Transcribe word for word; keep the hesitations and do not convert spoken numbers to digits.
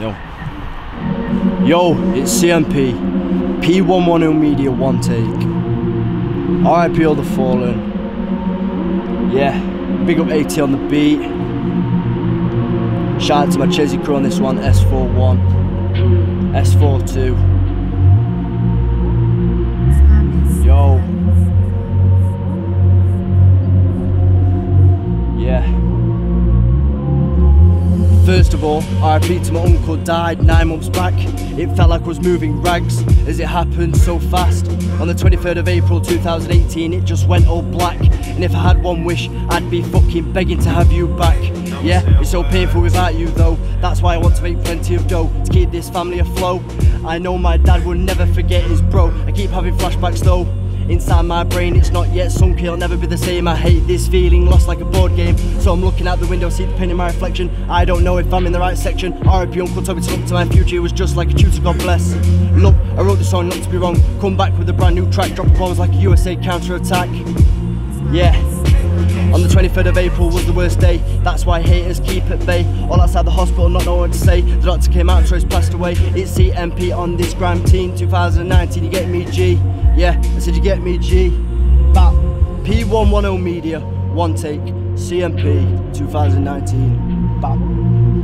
Yo, Yo it's C M P, P one ten Media, one take. R I P all the fallen. Yeah, big up AT on the beat. Shout out to my Chesy crew on this one, S forty-one, S forty-two. Yo. Yeah. First of all, R I P to my uncle, died nine months back. It felt like I was moving rags as it happened so fast. On the twenty-third of April two thousand eighteen, it just went all black. And if I had one wish, I'd be fucking begging to have you back. Yeah, it's so painful without you though. That's why I want to make plenty of dough to keep this family afloat. I know my dad will never forget his bro. I keep having flashbacks though. Inside my brain it's not yet sunk, it'll never be the same. I hate this feeling, lost like a board game. So I'm looking out the window, see the pain in my reflection. I don't know if I'm in the right section. R I P Uncle Toby, to look to my future, it was just like a tutor, God bless. Look, I wrote this song not to be wrong. Come back with a brand new track, drop bombs like a U S A counter-attack. Yeah. On the twenty-third of April was the worst day. That's why haters keep at bay. All outside the hospital, not knowing what to say. The doctor came out and so he's passed away. It's C M P on this gram team, two thousand nineteen, you get me G. Yeah, I said you get me G. Bap. P one ten Media, one take, C M P, two thousand nineteen. Bap.